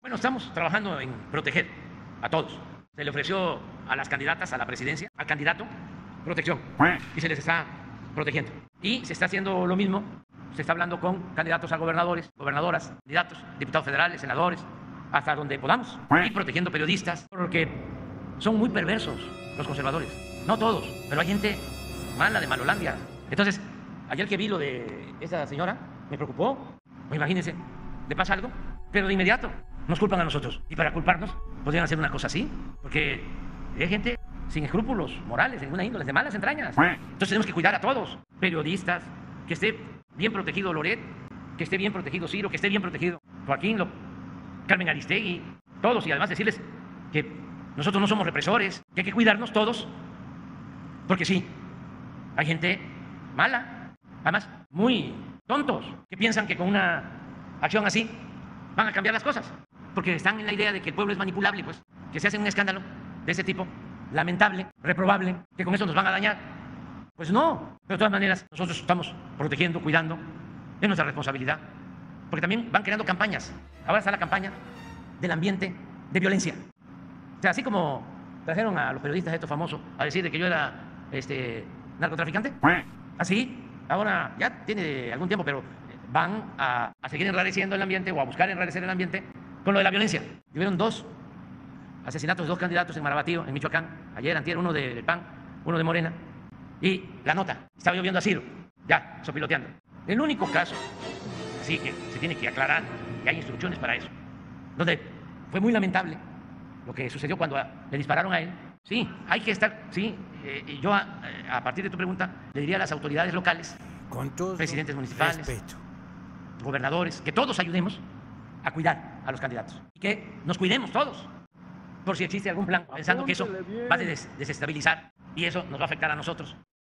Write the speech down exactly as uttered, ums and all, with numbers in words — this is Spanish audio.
Bueno, estamos trabajando en proteger a todos. Se le ofreció a las candidatas a la presidencia, al candidato, protección, y se les está protegiendo. Y se está haciendo lo mismo, se está hablando con candidatos a gobernadores, gobernadoras, candidatos, diputados federales, senadores, hasta donde podamos, y protegiendo periodistas, porque son muy perversos los conservadores. No todos, pero hay gente mala de Malolandia. Entonces, ayer que vi lo de esa señora, me preocupó. Pues imagínense, le pasa algo, pero de inmediato nos culpan a nosotros. Y para culparnos, podrían hacer una cosa así, porque hay gente sin escrúpulos morales, en una índole, de malas entrañas. Entonces tenemos que cuidar a todos, periodistas, que esté bien protegido Loret, que esté bien protegido Ciro, que esté bien protegido Joaquín, lo, Carmen Aristegui, todos, y además decirles que nosotros no somos represores, que hay que cuidarnos todos, porque sí, hay gente mala, además muy tontos, que piensan que con una acción así van a cambiar las cosas, porque están en la idea de que el pueblo es manipulable, pues, que se hace un escándalo de ese tipo, lamentable, reprobable, que con eso nos van a dañar. Pues no, pero de todas maneras nosotros estamos protegiendo, cuidando, es nuestra responsabilidad, porque también van creando campañas. Ahora está la campaña del ambiente de violencia. O sea, así como trajeron a los periodistas estos famosos a decir de que yo era este, narcotraficante, así, ahora ya tiene algún tiempo, pero van a, a seguir enrareciendo el ambiente o a buscar enrarecer el ambiente con lo de la violencia. Hubieron dos asesinatos de dos candidatos en Marabatío, en Michoacán, ayer, antier, uno del P A N, uno de Morena, y la nota, estaba lloviendo a Ciro, ya, sopiloteando. El único caso, así que se tiene que aclarar, y hay instrucciones para eso, donde fue muy lamentable lo que sucedió cuando a, le dispararon a él. Sí, hay que estar, sí, eh, yo a, a partir de tu pregunta le diría a las autoridades locales, con todo presidentes municipales, respeto, gobernadores, que todos ayudemos a cuidar a los candidatos y que nos cuidemos todos, por si existe algún plan pensando que eso va a des desestabilizar y eso nos va a afectar a nosotros.